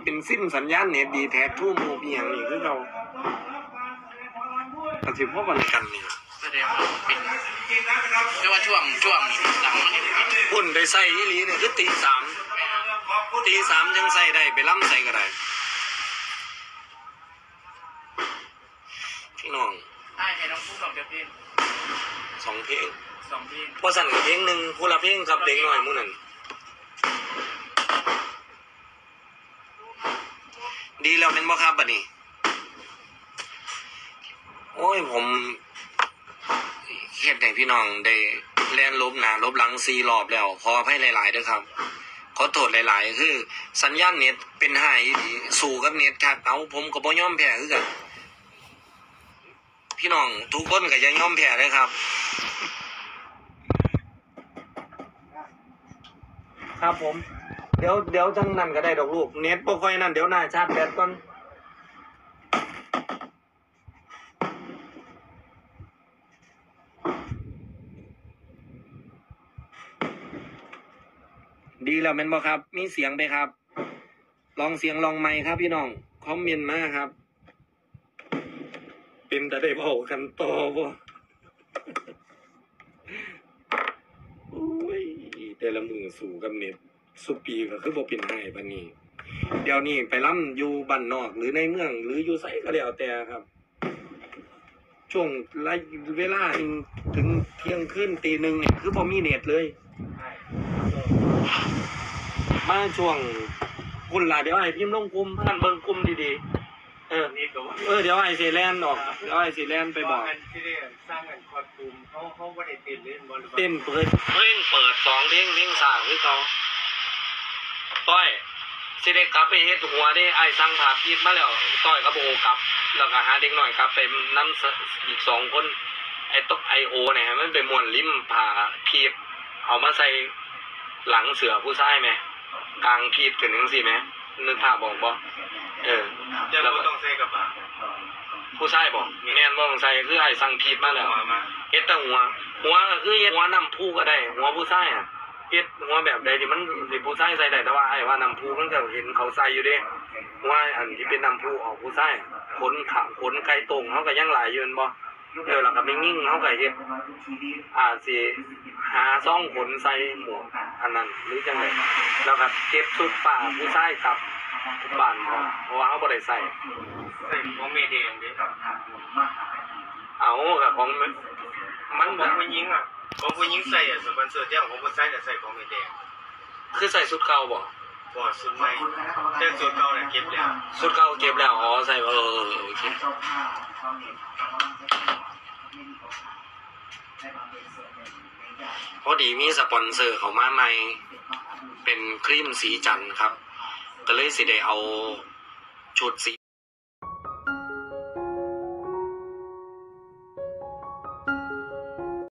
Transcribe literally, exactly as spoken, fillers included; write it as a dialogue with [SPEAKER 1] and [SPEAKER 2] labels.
[SPEAKER 1] เป็นสิ้นสัญญาณเน็ตดีแท้ทุ่มโมบีอย่างนี้คือเราปฏิบัติกันกันนี่
[SPEAKER 2] แสดงว่าเป็นไม่ว่าช่วงช่วงหลังมัน
[SPEAKER 1] พุ่นไปใส่ยี่ลีเนี่ยคือตีสามตีสามยังใส่ได้ไปล้ำใส่ก็ได้พี่น้อง
[SPEAKER 2] ใช่ให้น้องพูดสองเพลง
[SPEAKER 1] สองเพลง
[SPEAKER 2] สองเพลง
[SPEAKER 1] พอสั่นเพลงหนึ่งผู้ละเพลงกับเด็กหน่อยมู่นั่นดีแล้วเป็นบ่ครับบัดนี้โอ้ยผมเฮ็ดให้พี่น้องได้แล่นลบหน้าลบหลังสี่รอบแล้วขออภัยหลายๆด้วยครับขอโทษหลายๆคือสัญญาณเน็ตเป็นไห้สู่กับเน็ตครับเอาผมก็บ่ยอมแพ้คือกันพี่น้องทุกคนก็อย่ายอมแพ้เลยครับครับผมเดี๋ยวเดี๋ยวทั้งนั้นก็ได้ดอกลูกเน็ตบ่ค่อยนั่นเดี๋ยวหน้าชาร์จแบตก่อนดีแล้วแม่นบ่ครับมีเสียงไปครับลองเสียงลองไมค์ครับพี่น้องคอมเมนต์มาครับเป็นแต่ได้เว้ากันต่อบ่โอ้ยแต่ละมือสู่กับเน็ตสุปีก็คือบ่เป็นให้ปานนี้เดี๋ยวนี้ไปล้ำอยู่บ้านนอกหรือในเมืองหรืออยู่ไสก็แล้วแต่ครับช่วงเวลาถึงเที่ยงคืนตีหนึ่งเนี่ยคือบ่มีเน็ตเลยมาช่วงคุณล่ะเดี๋ยวไอ้พิมพ์ลงกลุ่มท่านเบิ่งกลุ่มดีๆเออเออเดี๋ยวไอ้สิแลนออกเดี๋ยวไอ้สิแลนไปบอก
[SPEAKER 3] ที่ได้สร้างกันคอดกลุ่มเขาเขาบ่ได้เต้นเล่นบ่หรือว่า
[SPEAKER 1] เต้นเปิดเพลงเปิดสองเพลงเพลงสามคือเขาต้อยสิได้กลับไปเฮ็ดหัวได้ไอ้สั่งผ่าพีดมาแล้วต้อยก็บ่กลับแล้วก็หาเด็กน้อยกลับไปนำอีกสองคนไอ้ตกไอโอเนี่ยมันไปม่วนลิ้มผ่าพีดเอามาใส่หลังเสือผู้ชายไหมกลางพีดกันจังซี่ไหมนึกภาพบอกบ่เออ
[SPEAKER 3] แล้วก็ต้องใส่กับอ่ะ
[SPEAKER 1] ผู้ชายบอกแม่นบ่ต้องใส่คือไอ้สั่งพีดมาแล้วเฮ็ดแต่หัวหัวก็คือเฮ็ดหัวนำผู้ก็ได้หัวผู้ชายอ่ะเฮ็ดหัวแบบใดที่มันสิผู้ชายใส่ได้แต่ว่าไอ้ว่านำผู้มันก็เห็นเขาใส่อยู่เด้หัวอันที่เป็นนำผู้ออกผู้ชายขนขาขนไก่ตรงเฮาก็ยังหลายอยู่บ่เออแล้วก็มีงิ่งเฮาก็เฮ็ดอ่าสิหาซ่องขนใส่หมวกอันนั้นหรือจังได๋แล้วก็เก็บชุดป่าผู้ชายครับบ้านเพราะว่าเฮาบ่ได้ใส่
[SPEAKER 3] ใส่ของเมเดงเด้
[SPEAKER 1] เอาก็ของ
[SPEAKER 3] มันของผู้หญิงอ่ะของผู้หญิงใส่อ่ะสปอนเซอร์ที่ของผู้ชายน่ะใส่ของเมเดง
[SPEAKER 1] คือใส่ชุดเก่าบ่
[SPEAKER 3] บ่ชุดใหม่แต่ชุดเก่าน่ะเก็บแล้ว
[SPEAKER 1] ชุดเก่าเก็บแล้วอ๋อใส่เออโอเคพอดีมีสปอนเซอร์เข้ามาใหม่เป็นครีมสีจันทร์ครับก็เลยสิได้เอาชุดสี